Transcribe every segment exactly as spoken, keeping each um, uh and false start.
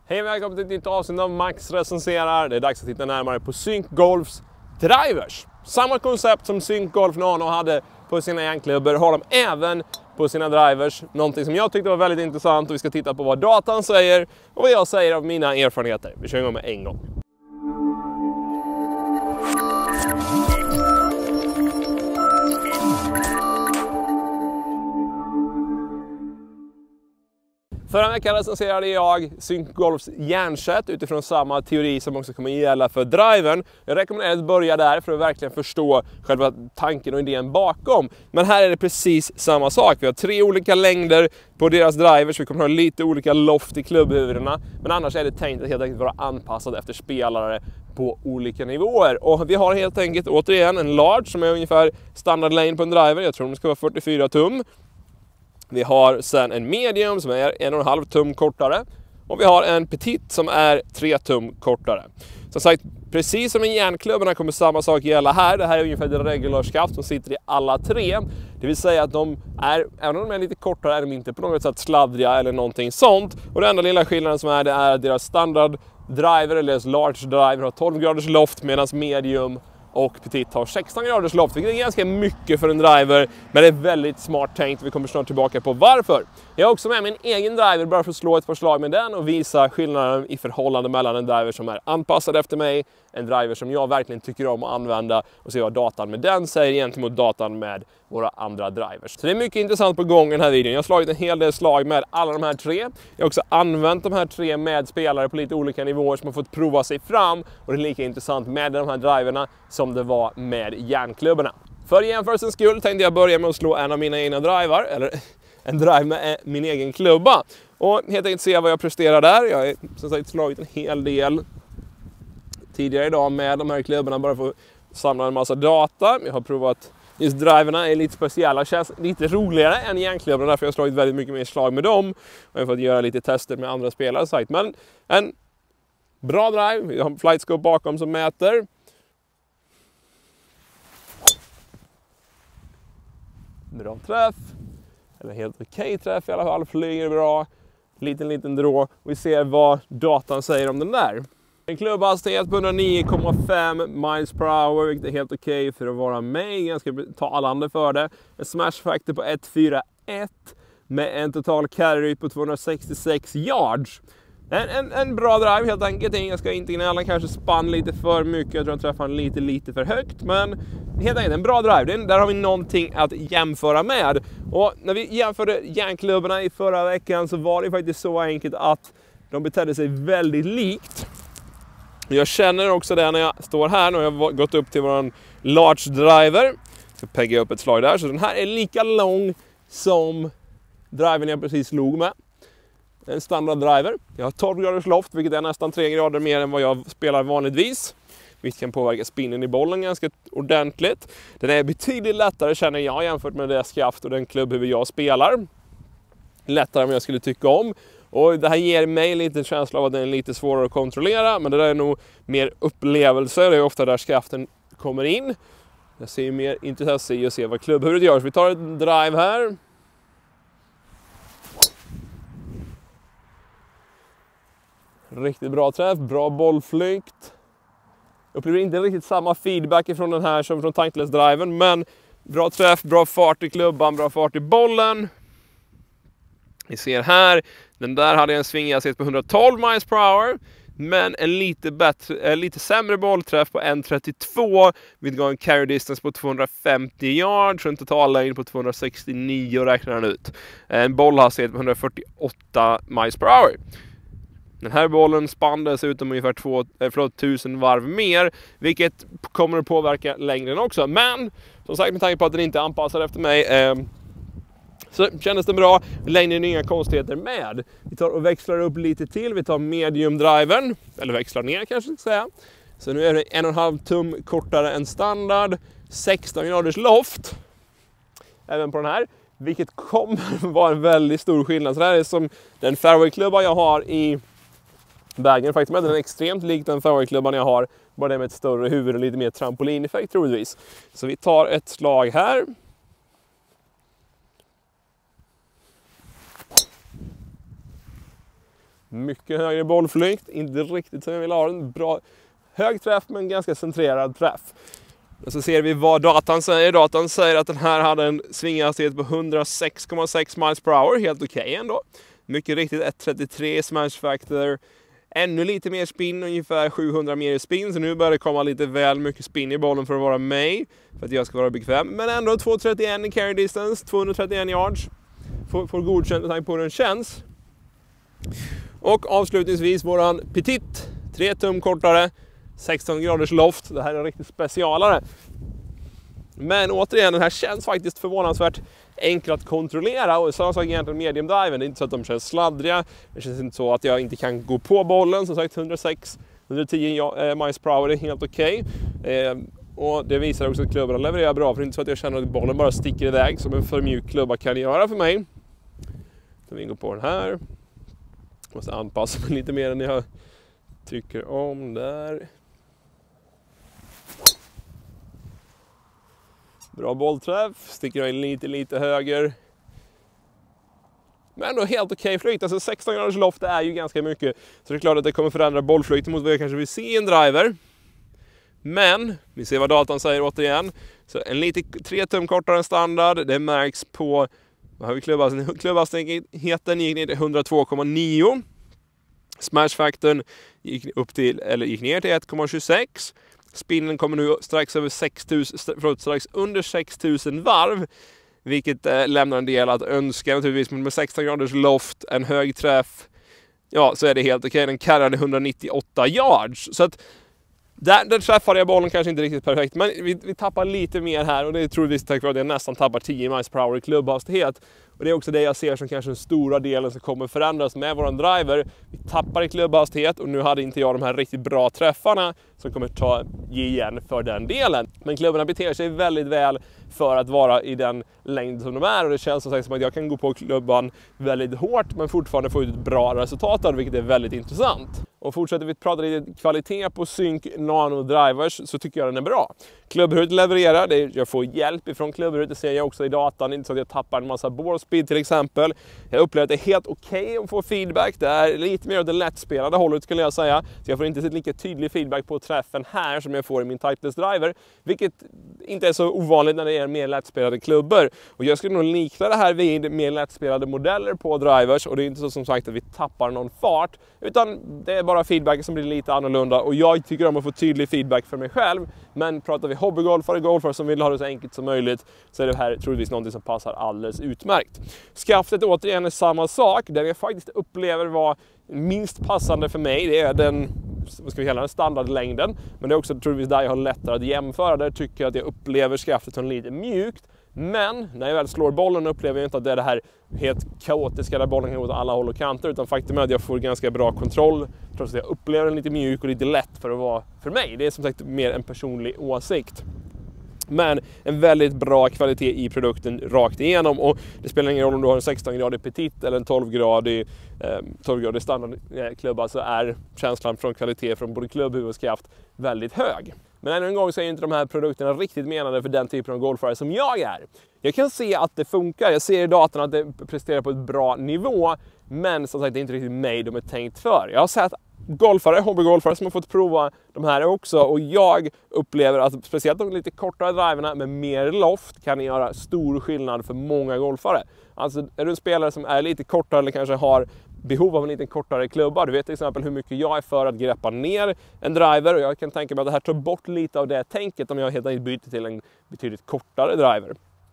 Hej och välkommen till ett nytt avsnitt av Max recenserar. Det är dags att titta närmare på Syncgolfs drivers. Samma koncept som Syncgolf Nano hade på sina järnklubbor har de även på sina drivers. Någonting som jag tyckte var väldigt intressant, och vi ska titta på vad datan säger och vad jag säger av mina erfarenheter. Vi kör igång med en gång. Förra veckan recenserade jag Syncgolfs järnset utifrån samma teori som också kommer gälla för driven. Jag rekommenderar att börja där för att verkligen förstå själva tanken och idén bakom. Men här är det precis samma sak. Vi har tre olika längder på deras drivers. Vi kommer ha lite olika loft i klubbhuvudena. Men annars är det tänkt att helt enkelt vara anpassad efter spelare på olika nivåer. Och vi har helt enkelt återigen en large som är ungefär standard lane på en driver. Jag tror den ska vara fyrtiofyra tum. Vi har sen en medium som är en och en halv tum kortare. Och vi har en petit som är tre tum kortare. Som sagt, precis som i järnklubbarna kommer samma sak gälla här. Det här är ungefär det regularsskaft som sitter i alla tre. Det vill säga att de är, även om de är lite kortare, är de inte på något sätt sladdriga eller någonting sånt. Och den enda lilla skillnaden som är det är att deras standard driver eller deras large driver har tolv graders loft, medan medium och petit har sexton graders loft, vilket är ganska mycket för en driver, men det är väldigt smart tänkt. Vi kommer snart tillbaka på varför. Jag har också med min egen driver bara för att slå ett par slag med den och visa skillnaden i förhållande mellan en driver som är anpassad efter mig, en driver som jag verkligen tycker om att använda, och se vad datan med den säger gentemot datan med våra andra drivers. Så det är mycket intressant på gång i den här videon. Jag har slagit en hel del slag med alla de här tre. Jag har också använt de här tre med spelare på lite olika nivåer som har fått prova sig fram, och det är lika intressant med de här driverna som det var med järnklubborna. För jämförelsens skull tänkte jag börja med att slå en av mina egna driver, eller en drive med min egen klubba, och helt enkelt se vad jag presterar där. Jag har som sagt slagit en hel del tidigare idag med de här klubborna bara för att samla en massa data. Jag har provat, just driverna är lite speciella, känns lite roligare än järnklubborna, därför har jag slagit väldigt mycket mer slag med dem. Och jag har fått göra lite tester med andra spelare sagt. Men en bra drive, jag har en flightscope bakom som mäter. Bra träff, eller helt okej träff i alla fall, flyger bra, liten liten drå, och vi ser vad datan säger om den där. En klubbhastighet på hundranio komma fem miles per hour, vilket är helt okej för att vara mig, jag ska ta alla andra för det. En smash factor på ett fyra ett med en total carry på tvåhundrasextiosex yards. En, en, en bra drive helt enkelt. Jag ska inte gnälla, kanske spann lite för mycket. Jag tror jag träffade lite lite för högt, men helt enkelt en bra drive. Där har vi någonting att jämföra med. Och när vi jämförde järnklubborna i förra veckan så var det faktiskt så enkelt att de betedde sig väldigt likt. Jag känner också det när jag står här. Nu har jag gått upp till vår large driver. Så peggar jag upp ett slag där. Så den här är lika lång som driven jag precis slog med. En standard driver. Jag har tolv graders loft, vilket är nästan tre grader mer än vad jag spelar vanligtvis. Vilket kan påverka spinnen i bollen ganska ordentligt. Den är betydligt lättare känner jag jämfört med det skaft och den klubbhuvud jag spelar. Lättare än jag skulle tycka om. Och det här ger mig lite en känsla av att den är lite svårare att kontrollera. Men det där är nog mer upplevelser. Det är ofta där skaften kommer in. Jag ser mer intresse i att se vad klubbhuvudet gör. Så vi tar ett drive här. Riktigt bra träff, bra bollflykt. Jag upplever inte riktigt samma feedback från den här som från tankless-driven, men bra träff, bra fart i klubban, bra fart i bollen. Ni ser här, den där hade jag en svinghastighet på hundratolv miles per hour, men en lite, bättre, lite sämre bollträff på en trettiotvå, vi gav en carry distance på tvåhundrafemtio yards och en total lane på tvåhundrasextionio räknar den ut. En bollhastighet på hundrafyrtioåtta miles per hour. Den här bollen spann dessutom ungefär två, förlåt, tusen varv mer, vilket kommer att påverka längden också. Men som sagt, med tanke på att den inte är anpassad efter mig eh, så kändes det bra. Längden är inga konstigheter med. Vi tar och växlar upp lite till. Vi tar medium drivern, eller växlar ner kanske ska säga. Så nu är det en och en halv tum kortare än standard, sexton graders loft även på den här. Vilket kommer vara en väldigt stor skillnad. Så det här är som den fairway-klubba jag har i bagen. Faktiskt med den är extremt lik den fairway-klubban jag har. Bara det med ett större huvud och lite mer trampolineffekt troligtvis. Så vi tar ett slag här. Mycket högre bollflykt, inte riktigt som jag vill ha den. Bra, hög träff men ganska centrerad träff. Och så ser vi vad datan säger. Datan säger att den här hade en svinghastighet på hundrasex komma sex miles per hour. Helt okej okay ändå. Mycket riktigt ett komma trettiotre smash factor. Ännu lite mer spin, ungefär sjuhundra mer spin. Så nu börjar det komma lite väl mycket spin i bollen för att vara mig. För att jag ska vara bekväm. Men ändå två komma trettioen i carry distance. tvåhundratrettioen yards. Får, får godkänt med tanke på hur den känns. Och avslutningsvis våran Petit. tre tum kortare. sexton graders loft. Det här är en riktigt specialare. Men återigen, den här känns faktiskt förvånansvärt enkel att kontrollera. Och samma sak egentligen medium driven. Det är inte så att de känns sladdriga. Det känns inte så att jag inte kan gå på bollen. Som sagt hundrasex hundratio miles per hour är helt okej. Okay. Eh, och det visar också att klubbarna levererar bra. För det är inte så att jag känner att bollen bara sticker iväg som en för mjuk klubba kan göra för mig. Så vi går på den här. Måste anpassa mig lite mer än jag trycker om där. Bra bollträff, sticker jag in lite, lite höger. Men ändå helt okej okay flykt, alltså sexton graders loft är ju ganska mycket. Så det är klart att det kommer förändra bollflykten mot vad jag kanske vill se i en driver. Men, vi ser vad datan säger återigen. Så en lite tre tum kortare än standard, det märks på, vad har vi klubbhastigheten? Klubbhastigheten gick ner till hundratvå komma nio. Smashfaktorn gick upp till, eller gick ner till ett komma tjugosex. Spinnen kommer nu strax över sex tusen, förlåt, strax under sex tusen varv, vilket eh, lämnar en del att önska naturligtvis, men med sexton graders loft, en hög träff, ja, så är det helt okej. Okay. Den karrade hundranittioåtta yards, så att där, där träffade jag bollen kanske inte riktigt perfekt, men vi, vi tappar lite mer här, och det är troligtvis tack vare att jag nästan tappar tio miles per hour i klubbhastighet. Och det är också det jag ser som kanske den stora delen som kommer förändras med våran driver. Vi tappar i klubbhastighet, och nu hade inte jag de här riktigt bra träffarna som kommer ta ge igen för den delen. Men klubbarna beter sig väldigt väl för att vara i den längd som de är, och det känns som sagt som att jag kan gå på klubban väldigt hårt men fortfarande få ut ett bra resultat av det, vilket är väldigt intressant. Och fortsätter vi prata lite kvalitet på Sync Nano Drivers, så tycker jag den är bra. Klubbhuvudet levererar, det är, jag får hjälp ifrån klubbhuvudet, det ser jag också i datan, inte så att jag tappar en massa ball speed till exempel. Jag upplever att det är helt okej okay att få feedback, det är lite mer åt det lättspelade hållet skulle jag säga. Så jag får inte lika tydlig feedback på träffen här som jag får i min Titleist driver, vilket inte är så ovanligt när det är mer lättspelade klubbor. Och jag skulle nog likna det här vid mer lättspelade modeller på drivers, och det är inte så som sagt att vi tappar någon fart, utan det är bara feedbacken som blir lite annorlunda, och jag tycker om att få tydlig feedback för mig själv. Men pratar vi hobbygolfare, golfare som vill ha det så enkelt som möjligt, så är det här troligtvis någonting som passar alldeles utmärkt. Skaftet återigen är samma sak, där jag faktiskt upplever var minst passande för mig, det är den, vad ska vi kalla den, standardlängden. Men det är också troligtvis där jag har lättare att jämföra. Där tycker jag att jag upplever skaftet som lite mjukt. Men när jag väl slår bollen upplever jag inte att det är det här helt kaotiska där bollen kan gå åt alla håll och kanter. Utan faktum är att jag får ganska bra kontroll, trots att jag upplever den lite mjuk och lite lätt för att vara för mig. Det är som sagt mer en personlig åsikt. Men en väldigt bra kvalitet i produkten rakt igenom, och det spelar ingen roll om du har en sexton gradig Petit eller en tolv gradig eh, tolv gradig standardklubba, så är känslan från kvalitet från både klubbhuvud och skaft väldigt hög. Men ännu en gång så är inte de här produkterna riktigt menade för den typen av golfare som jag är. Jag kan se att det funkar, jag ser i datan att det presterar på ett bra nivå, men som sagt det är inte riktigt mig de är tänkt för. Jag har sett golfare, hobbygolfare som har fått prova de här också, och jag upplever att speciellt de lite kortare driverna med mer loft kan göra stor skillnad för många golfare. Alltså är du en spelare som är lite kortare eller kanske har behov av en lite kortare klubba, du vet till exempel hur mycket jag är för att greppa ner en driver, och jag kan tänka mig att det här tar bort lite av det tänket om jag helt enkelt byter till en betydligt kortare driver.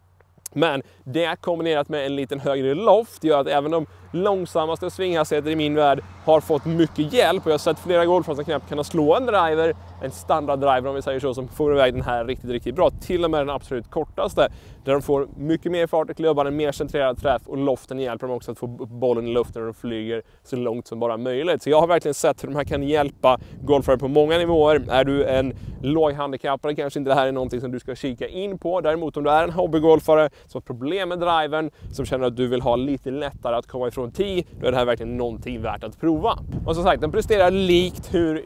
Men det kombinerat med en liten högre loft gör att även de långsammaste svinghastigheter i min värld har fått mycket hjälp. Och jag har sett flera golfare som knappt kan slå en driver, en standard driver om vi säger så, som får iväg den här riktigt, riktigt bra. Till och med den absolut kortaste. Där de får mycket mer fart i klubban, en mer centrerad träff, och loften hjälper dem också att få upp bollen i luften och de flyger så långt som bara möjligt. Så jag har verkligen sett hur de här kan hjälpa golfare på många nivåer. Är du en låghandikappare kanske inte det här är någonting som du ska kika in på. Däremot om du är en hobbygolfare som har problem med drivern, som känner att du vill ha lite lättare att komma ifrån tee, då är det här verkligen någonting värt att prova. Och som sagt, den presterar likt hur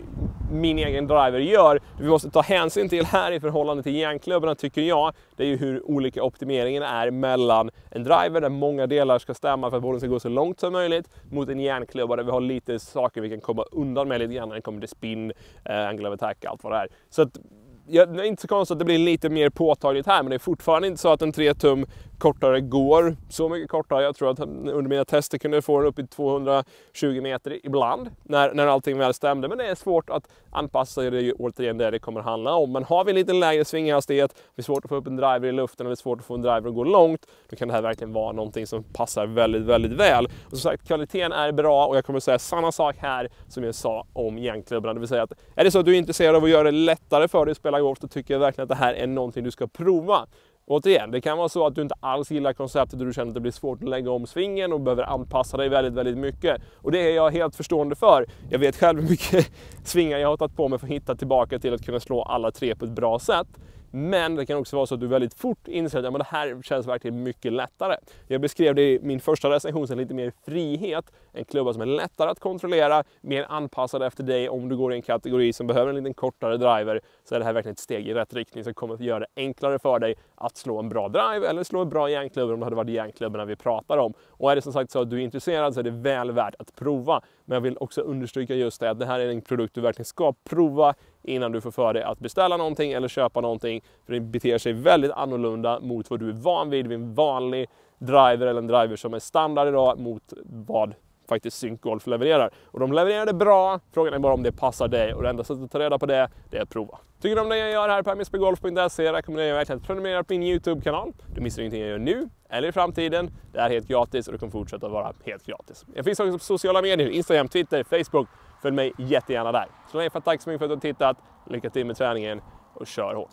min egen driver gör. Det vi måste ta hänsyn till här i förhållande till järnklubbarna tycker jag, det är ju hur olika optimeringen är mellan en driver där många delar ska stämma för att bollen ska gå så långt som möjligt mot en järnklubba där vi har lite saker vi kan komma undan med lite grann när det kommer till spin, eh, angle of attack, allt vad det är. Så att, ja, det är inte så konstigt att det blir lite mer påtagligt här, men det är fortfarande inte så att en tre tum kortare går så mycket kortare. Jag tror att under mina tester kunde jag få den upp i tvåhundratjugo meter ibland när, när allting väl stämde. Men det är svårt att anpassa det, är återigen det det kommer handla om. Men har vi lite lägre svinghastighet, det är svårt att få upp en driver i luften, eller det är svårt att få en driver att gå långt, då kan det här verkligen vara någonting som passar väldigt, väldigt väl. Och som sagt, kvaliteten är bra och jag kommer säga samma sak här som jag sa om järnklubbarna. Det vill säga att är det så att du är intresserad av att göra det lättare för dig att spela golf, då tycker jag verkligen att det här är någonting du ska prova. Återigen, det kan vara så att du inte alls gillar konceptet och du känner att det blir svårt att lägga om svingen och behöver anpassa dig väldigt, väldigt mycket. Och det är jag helt förstående för. Jag vet själv hur mycket svingar jag har tagit på mig för att hitta tillbaka till att kunna slå alla tre på ett bra sätt. Men det kan också vara så att du väldigt fort inser att ja, men det här känns verkligen mycket lättare. Jag beskrev det i min första recension som lite mer frihet. En klubba som är lättare att kontrollera, mer anpassad efter dig. Om du går i en kategori som behöver en liten kortare driver så är det här verkligen ett steg i rätt riktning som kommer att göra det enklare för dig att slå en bra drive eller slå en bra järnklubba om det hade varit järnklubbarna vi pratar om. Och är det som sagt så att du är intresserad så är det väl värt att prova. Men jag vill också understryka just det att det här är en produkt du verkligen ska prova innan du får för dig att beställa någonting eller köpa någonting. För det beter sig väldigt annorlunda mot vad du är van vid vid en vanlig driver eller en driver som är standard idag mot vad faktiskt Syncgolf levererar. Och de levererar det bra, frågan är bara om det passar dig och det enda sättet att ta reda på det, det är att prova. Tycker du om det jag gör här på m s b golf punkt se rekommenderar jag verkligen att prenumerera på min YouTube-kanal. Du missar ingenting jag gör nu eller i framtiden. Det är helt gratis och det kommer fortsätta att vara helt gratis. Jag finns också på sociala medier, Instagram, Twitter, Facebook. Följ mig jättegärna där. Så länge för tack så mycket för att du har tittat. Lycka till med träningen och kör hårt.